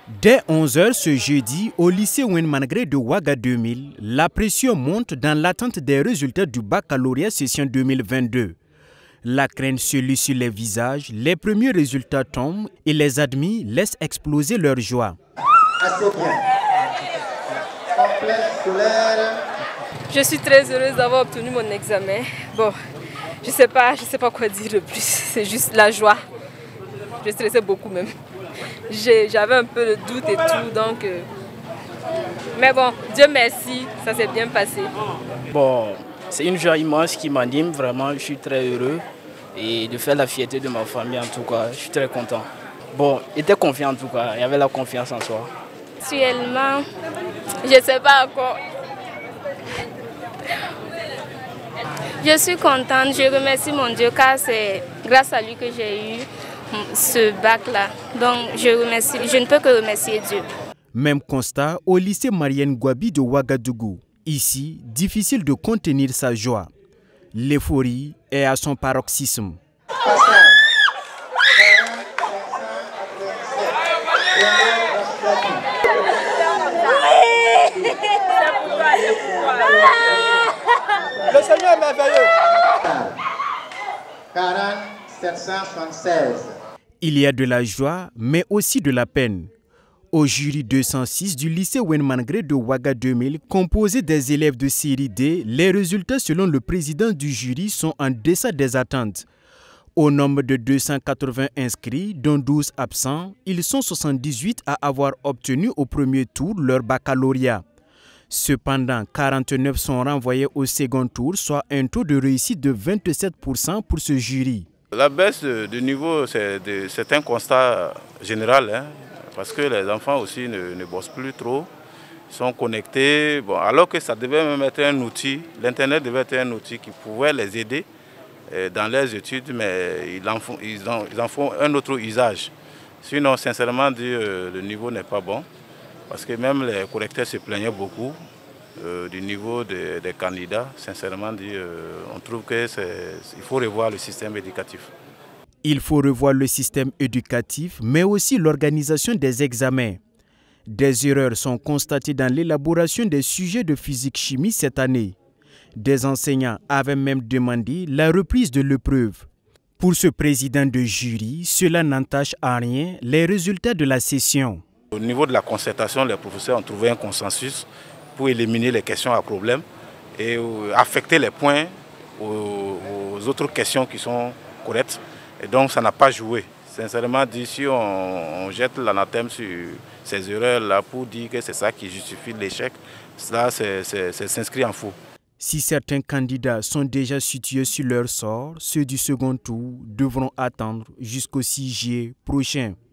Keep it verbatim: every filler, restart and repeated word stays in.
Dès onze heures ce jeudi, au lycée Ouine-Managré de Ouaga deux mille, la pression monte dans l'attente des résultats du baccalauréat session deux mille vingt-deux. La crainte se lit sur les visages, les premiers résultats tombent et les admis laissent exploser leur joie. Je suis très heureuse d'avoir obtenu mon examen. Bon, je sais pas, je sais pas quoi dire de plus, c'est juste la joie. Je stressais beaucoup même. J'avais un peu de doute et tout, donc... Euh... Mais bon, Dieu merci, ça s'est bien passé. Bon, c'est une joie immense qui m'anime, vraiment, je suis très heureux. Et de faire la fierté de ma famille, en tout cas, je suis très content. Bon, j'étais confiant en tout cas, il y avait la confiance en soi. Actuellement, je ne sais pas encore. Je suis contente, je remercie mon Dieu car c'est grâce à lui que j'ai eu ce bac-là. Donc je, remercie, je ne peux que remercier Dieu. Même constat au lycée Marienne Gouabi de Ouagadougou. Ici, difficile de contenir sa joie. L'euphorie est à son paroxysme. Le Seigneur est merveilleux. quarante sept cent soixante-seize. Il y a de la joie, mais aussi de la peine. Au jury deux cent six du lycée Ouine-Managré de Ouaga deux mille, composé des élèves de série D, les résultats selon le président du jury sont en deçà des attentes. Au nombre de deux cent quatre-vingts inscrits, dont douze absents, ils sont soixante-dix-huit à avoir obtenu au premier tour leur baccalauréat. Cependant, quarante-neuf sont renvoyés au second tour, soit un taux de réussite de vingt-sept pour cent pour ce jury. La baisse de niveau, c'est un constat général, hein, parce que les enfants aussi ne, ne bossent plus trop, ils sont connectés, bon, alors que ça devait même être un outil, l'Internet devait être un outil qui pouvait les aider dans leurs études, mais ils en font, ils en, ils en font un autre usage. Sinon, sincèrement, dit, le niveau n'est pas bon. Parce que même les correcteurs se plaignaient beaucoup euh, du niveau des, des candidats. Sincèrement, dit, euh, on trouve qu'il faut revoir le système éducatif. Il faut revoir le système éducatif, mais aussi l'organisation des examens. Des erreurs sont constatées dans l'élaboration des sujets de physique-chimie cette année. Des enseignants avaient même demandé la reprise de l'épreuve. Pour ce président de jury, cela n'entache en rien les résultats de la session. Au niveau de la concertation, les professeurs ont trouvé un consensus pour éliminer les questions à problème et affecter les points aux, aux autres questions qui sont correctes. Et donc ça n'a pas joué. Sincèrement dit, si on, on jette l'anathème sur ces erreurs-là pour dire que c'est ça qui justifie l'échec, cela c'est s'inscrit en faux. Si certains candidats sont déjà situés sur leur sort, ceux du second tour devront attendre jusqu'au six juillet prochain.